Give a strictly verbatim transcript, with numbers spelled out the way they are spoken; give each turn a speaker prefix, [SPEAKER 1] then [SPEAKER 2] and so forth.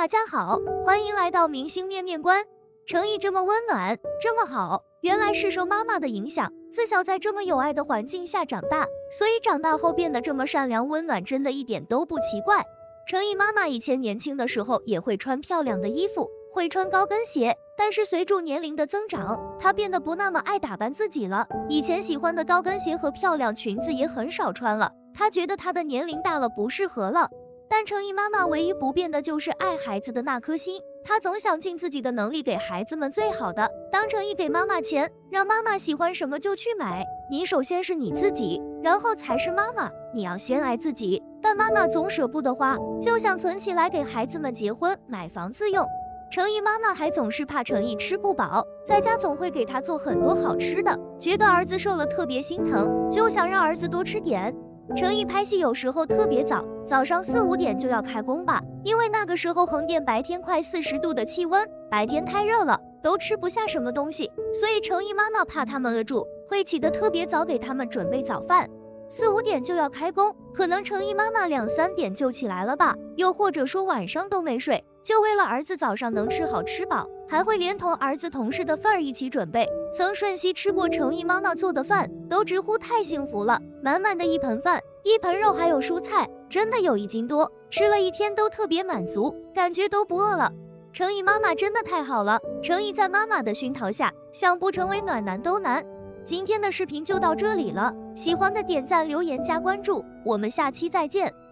[SPEAKER 1] 大家好，欢迎来到明星面面观。程毅这么温暖，这么好，原来是受妈妈的影响，自小在这么有爱的环境下长大，所以长大后变得这么善良温暖，真的一点都不奇怪。程毅妈妈以前年轻的时候也会穿漂亮的衣服，会穿高跟鞋，但是随着年龄的增长，她变得不那么爱打扮自己了。以前喜欢的高跟鞋和漂亮裙子也很少穿了，她觉得她的年龄大了不适合了。但程毅妈妈唯一不变的就是爱孩子的那颗心，她总想尽自己的能力给孩子们最好的。当程毅给妈妈钱，让妈妈喜欢什么就去买，你首先是你自己，然后才是妈妈，你要先爱自己。但妈妈总舍不得花，就想存起来给孩子们结婚买房子用。程毅妈妈还总是怕程毅吃不饱，在家总会给他做很多好吃的，觉得儿子瘦了特别心疼，就想让儿子多吃点。程毅拍戏有时候特别早，早上四五点就要开工吧，因为那个时候横店白天快四十度的气温，白天太热了，都吃不下什么东西，所以程毅妈妈怕他们饿住，会起得特别早给他们准备早饭。四五点就要开工，可能程毅妈妈两三点就起来了吧，又或者说晚上都没睡，就为了儿子早上能吃好吃饱，还会连同儿子同事的饭一起准备。曾瞬息吃过程毅妈妈做的饭，都直呼太幸福了，满满的一盆饭，一盆肉还有蔬菜，真的有一斤多，吃了一天都特别满足，感觉都不饿了。程毅妈妈真的太好了，程毅在妈妈的熏陶下，想不成为暖男都难。今天的视频就到这里了，喜欢的点赞、留言、加关注，我们下期再见。